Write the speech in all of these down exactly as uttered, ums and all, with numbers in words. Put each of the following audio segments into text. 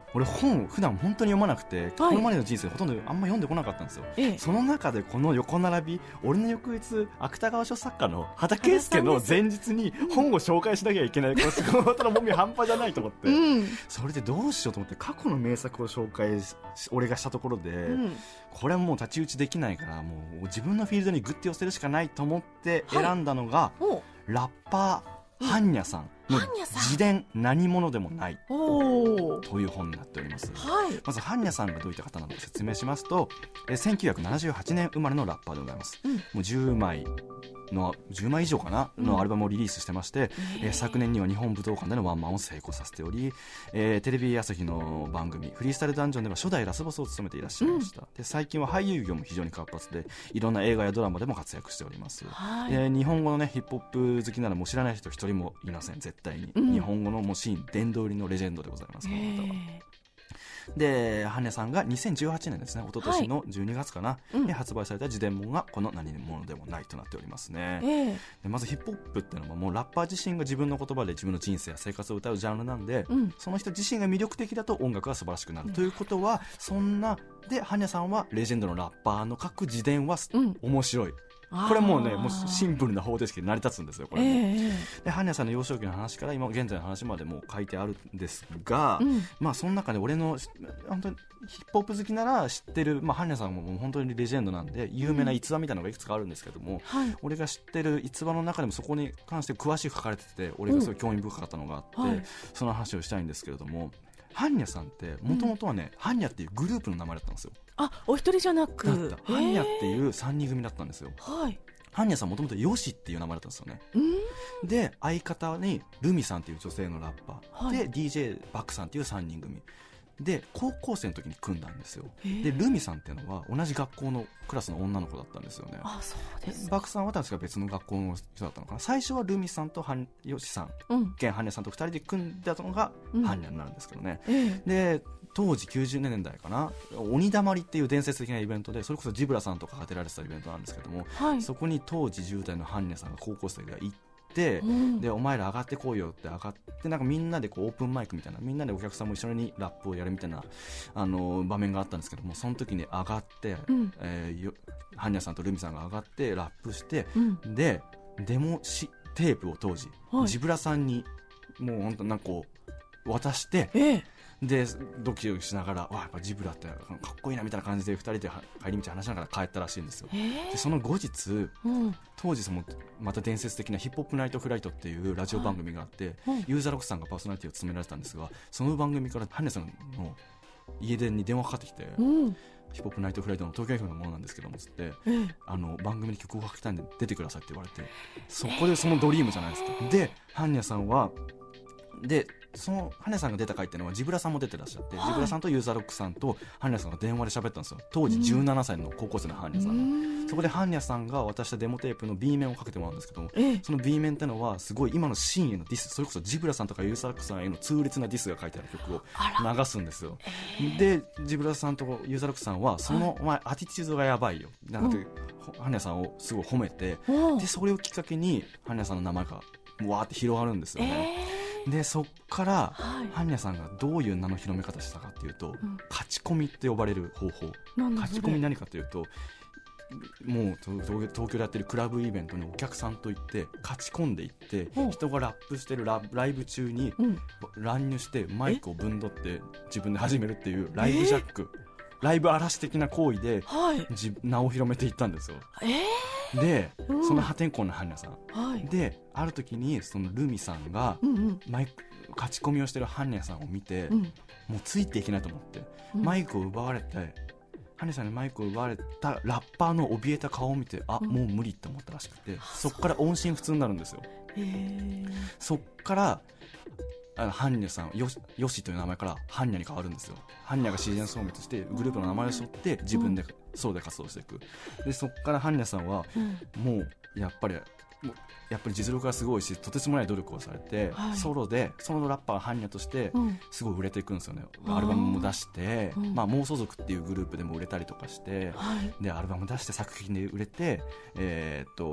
俺本普段本当に読まなくて、はい、このまでの人生ほとんどあんま読んでこなかったんですよ、ええ、その中でこの横並び、俺の翌日芥川賞作家の畑圭介の前日に本を紹介しなきゃいけない、この仕事のもみ半端じゃないと思って、うん、それでどうしようと思って過去の名作を紹介俺がしたところで、うん、これはもう太刀打ちできないから、もう自分のフィールドにグッて寄せるしかないと思って選んだのが、はい、ラッパーハンニャさんの自伝何者でもないという本になっております、はい、まずハンニャさんがどういった方なのか説明しますと、えせんきゅうひゃくななじゅうはちねん生まれのラッパーでございます、うん、もうじゅうまいのじゅうまい以上かなのアルバムをリリースしてまして、うん、えー、昨年には日本武道館でのワンマンを成功させており、えー、テレビ朝日の番組フリースタイルダンジョンでは初代ラスボスを務めていらっしゃいました、うん、で最近は俳優業も非常に活発でいろんな映画やドラマでも活躍しております、はい、えー、日本語の、ね、ヒップホップ好きならもう知らない人一人もいません絶対に、うん、日本語のもうシーン殿堂入りのレジェンドでございます、この方は。でハンニャさんがにせんじゅうはちねんですね、一昨年のじゅうにがつかな、はい、で発売された自伝本がこの何者でもないとなっておりますね、えー、でまずヒップホップっていうのはもうラッパー自身が自分の言葉で自分の人生や生活を歌うジャンルなんで、うん、その人自身が魅力的だと音楽が素晴らしくなる、うん、ということはそんなでハンニャさんはレジェンドのラッパーの書く自伝は、うん、面白い、これもうねもうシンプルな方程式で成り立つんですよこれ、ね、えー、でハンニャさんの幼少期の話から今現在の話までも書いてあるんですが、うん、まあその中で俺の本当にヒップホップ好きなら知ってる、まあ、ハンニャさんももう本当にレジェンドなんで有名な逸話みたいなのがいくつかあるんですけども、うんはい、俺が知ってる逸話の中でもそこに関して詳しく書かれてて俺がすごい興味深かったのがあって、うんはい、その話をしたいんですけれども、ハンニャさんってもともとはね、うん、ハンニャっていうグループの名前だったんですよ。 あ、お一人じゃなくだったハンニャっていうさんにん組だったんですよ、はい、ハンニャさんもともとヨシっていう名前だったんですよね。で相方にルミさんっていう女性のラッパー、はい、で ディージェー バックさんっていうさんにん組で高校生の時に組んだんですよ。でルミさんっていうのは同じ学校のクラスの女の子だったんですよね。 あ、そうです。 バックさんは確か別の学校の人だったのかな。最初はルミさんとハンヨシさん、うん、現ハンニャさんとふたりで組んだのがハンニャになるんですけどね、うん、で当時きゅうじゅうねんだいかな、鬼だまりっていう伝説的なイベントで、それこそジブラさんとかが出られてたイベントなんですけども、はい、そこに当時じゅう代のハンニャさんが高校生が行って、うん、でお前ら上がってこいよって上がって、なんかみんなでこうオープンマイクみたいな、みんなでお客さんも一緒にラップをやるみたいなあの場面があったんですけども、その時に上がって、うん、えー、ハンニャさんとルミさんが上がってラップして、うん、でデモしテープを当時、はい、ジブラさんにもう本当なんかこう渡して、ええでドキドキしながら、わやっぱジブラってかっこいいなみたいな感じでふたりで帰り道話しながら帰ったらしいんですよ。でその後日、うん、当時そのまた伝説的なヒップホップナイトフライトっていうラジオ番組があって、はい、ユーザーロックさんがパーソナリティを務められたんですが、その番組からハンニャさんの家電に電話かかってきて、うん、ヒップホップナイトフライトの東京 エフエム のものなんですけどもつって、うん、あの番組に曲を書きたいんで出てくださいって言われて、そこでそのドリームじゃないですか。でハンニャさんはでそのハンニャさんが出た回っていうのはジブラさんも出てらっしゃって、はい、ジブラさんとユーザーロックさんとハンニャさんが電話で喋ったんですよ。当時じゅうななさいの高校生のハンニャさんが、うん、そこでハンニャさんが渡したデモテープの B 面をかけてもらうんですけども、ええ、その B 面ってのはすごい今のシーンへのディス、それこそジブラさんとかユーザーロックさんへの痛烈なディスが書いてある曲を流すんですよ。でジブラさんとユーザーロックさんはその、はい、お前アティチュードがやばいよなんて、うん、ハンニャさんをすごい褒めて、でそれをきっかけにハンニャさんの名前がわーって広がるんですよね、えー、でそっから、はい、ハンニャさんがどういう名の広め方したかっていうと、うん、勝ち込みって呼ばれる方法。勝ち込み何かというと、もう東京でやってるクラブイベントにお客さんと行って勝ち込んでいって、人がラップしてる ラ, ライブ中に乱入してマイクをぶんどって自分で始めるっていうライブジャック、ライブ荒らし的な行為で、はい、名を広めていったんですよ、えー、で、うん、その破天荒なハンニャさん、はい、である時にそのルミさんが、うんうん、マイク勝ち込みをしてるハンニャさんを見て、うん、もうついていけないと思って、うん、マイクを奪われてハンニャさんにマイクを奪われたラッパーの怯えた顔を見て、あ、うん、もう無理って思ったらしくて、そっから音信不通になるんですよ。へー。そっからあのハンニャさん、ヨシ、ヨシという名前からハンニャに変わるんですよ。ハンニャが自然消滅してグループの名前を背負って自分でソロで活動していく。でそっからハンニャさんはもうやっぱりもうやっぱり実力がすごいし、とてつもない努力をされて、はい、ソロでソロのラッパーがハンニャとしてすごい売れていくんですよね、うん、アルバムも出して、まあ、妄想族っていうグループでも売れたりとかして、はい、でアルバム出して作品で売れて、えー、っと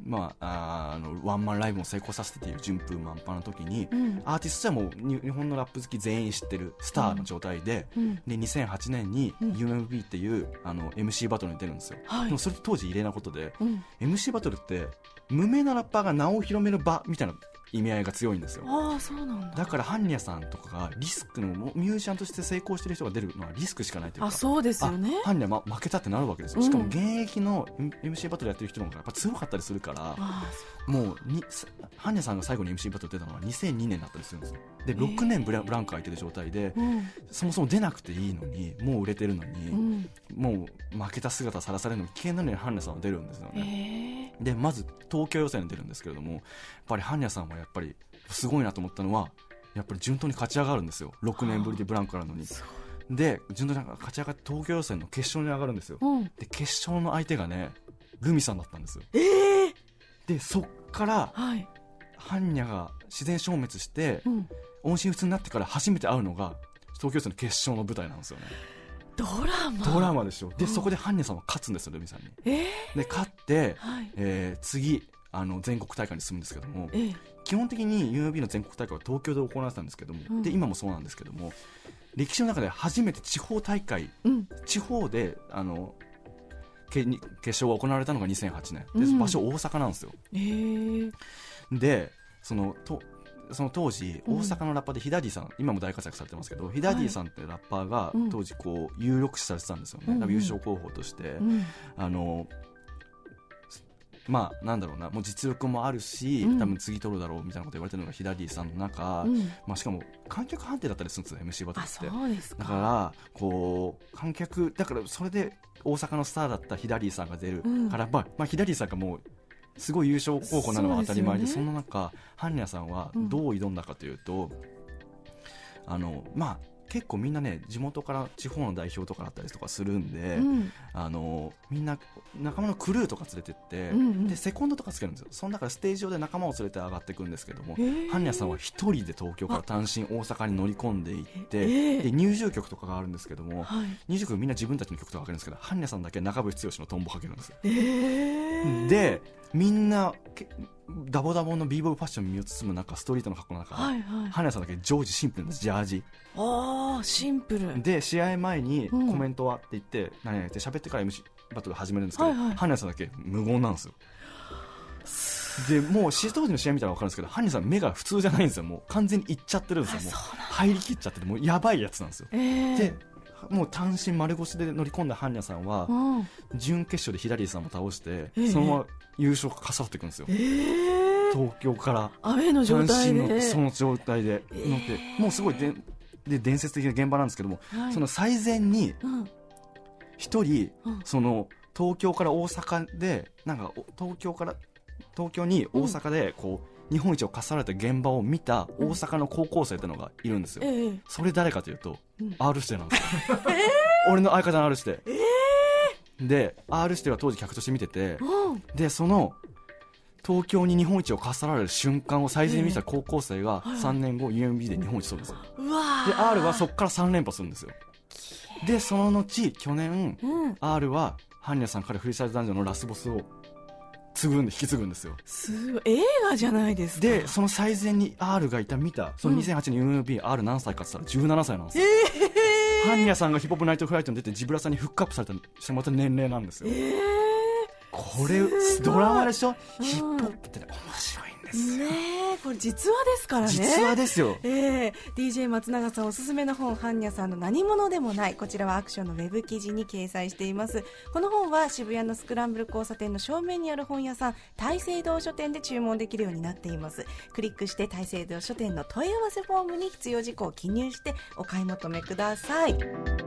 まあ、あのワンマンライブも成功させてっていう順風満帆の時に、 うん、 アーティストはもう日本のラップ好き全員知ってるスターの状態で、うん、でにせんはちねんに ユーエムビー っていう、あの エムシー バトルに出るんですよ、はい、でもそれ当時異例なことで、うん、エムシー バトルって無名なラッパーが名を広める場みたいな意味合いが強いんですよ。 あ、そうなんだ。 だからハンニャさんとかがリスクのミュージシャンとして成功してる人が出るのはリスクしかないというか、 あ、そうですよね。 ハンニャ、ま、負けたってなるわけですよ、うん、しかも現役の エムシー バトルやってる人の方がやっぱ強かったりするから、もうにハンニャさんが最後に エムシー バトル出たのはにせんにねんだったりするんですよ。でろくねんブラ、ブランク空いてる状態で、うん、そもそも出なくていいのにもう売れてるのに、うん、もう負けた姿さらされるのに危険なのにハンニャさんは出るんですよね。でまず東京予選に出るんですけれども、やっぱりハンニャさんはやっぱりすごいなと思ったのは、やっぱり順当に勝ち上がるんですよ。ろくねんぶりでブランクあるのに。で順当に勝ち上がって東京予選の決勝に上がるんですよ、うん、で決勝の相手がねルミさんだったんですよ、 えー、 でそっから、はい、ハンニャが自然消滅して、うん、音信不通になってから初めて会うのが東京予選の決勝の舞台なんですよね。 ドラマドラマでしょ。で、うん、そこでハンニャさんは勝つんですよ、ルミさんに、 えー、 で勝って、はい、えー、次あの全国大会に進むんですけども、えー、基本的に ユーエムビー の全国大会は東京で行われてたんですけども、うん、で今もそうなんですけども、歴史の中で初めて地方大会、うん、地方であの決勝が行われたのがにせんはちねんで、うん、場所大阪なんですよ、 えー、 でそのとその当時大阪のラッパーでヒダディさん、うん、今も大活躍されてますけど、ヒダディさんってラッパーが当時こう有力視されてたんですよね、うん、優勝候補として、うん、あのまあなんだろうな、もう実力もあるし、うん、多分次取るだろうみたいなこと言われてるのがヒダディさんの中、うん、まあ、しかも観客判定だったりするんですよ エムシー バトルって。 あ、そうですか。 だからこう観客だからそれで大阪のスターだったヒダディさんが出るから、うん、まあ、まあ、ヒダディさんがもうすごい優勝候補なのは当たり前 で, そ, で、ね、その中ハンニャさんはどう挑んだかというと、うん、あのまあ結構みんなね地元から地方の代表とかだったりとかするんで、うん、あのみんな仲間のクルーとか連れてって、うんうん、でセコンドとかつけるんですよ。その中でステージ上で仲間を連れて上がっていくんですけども、ハンニャさんは一人で東京から単身大阪に乗り込んでいって、で入場曲とかがあるんですけども、はい、入場曲みんな自分たちの曲とかかけるんですけど、ハンニャさんだけ中渕剛のトンボかけるんですよ、えー、でみんなダボダボの b ボーイファッションに身を包む中ストリートの格好の中、はいはい、ハンニャさんだけ常時シンプルなジャージ、 あーシンプルで試合前にコメントはって言って、うん、何々って喋ってから エムシー バトル始めるんですけど、はいはい、ハンニャさんだけ無言なんですよ。でもう当時の試合見たら分かるんですけど、ハンニャさん目が普通じゃないんですよ。もう完全にいっちゃってるんですよ。もう入りきっちゃっててもうやばいやつなんですよ、えー、でもう単身丸腰で乗り込んだハンニャさんは、うん、準決勝でヒダディさんも倒して、えー、そのまま優勝がかさっていくんですよ、えー、東京から雨の状態でその状態で乗って、えー、もうすごいでで伝説的な現場なんですけども、はい、その最前に一人、うん、その東京から大阪でなんか東京から東京に大阪でこう、うん、日本一を課された現場を見た大阪の高校生ってのがいるんですよ、うん、それ誰かというと、うん、R 指定なんですよ、えー、俺の相方の R 指定、 えー、で R 指定は当時客として見てて、うん、でその東京に日本一を課さられる瞬間を最前に見た高校生がさんねんご ユーエムビー で日本一取るんですよ、 うわで R はそこからさん連覇するんですよ。でその後去年、うん、R はハンニャさんからフリースタイルダンジョンのラスボスを継ぐんで引き継ぐんですよ。 すごい映画じゃないですか。 でその最前に R がいた見たそのにせんはちねん ユーエムビー、うん、R 何歳かって言ったらじゅうななさいなんですよ、えー、ハンニャさんがヒップホップナイトフライトに出てジブラさんにフックアップされたしてまた年齢なんですよ、えー、これドラマでしょ、うん、ヒップホップって、ね、面白いんですよ、 ね、これ実話ですからね。 実話ですよ、 えー、ディージェー 松永さんおすすめの本、ハンニャさんの何者でもない、こちらはアクションのウェブ記事に掲載しています。この本は渋谷のスクランブル交差点の正面にある本屋さん大聖堂書店で注文できるようになっています。クリックして大聖堂書店の問い合わせフォームに必要事項を記入してお買い求めください。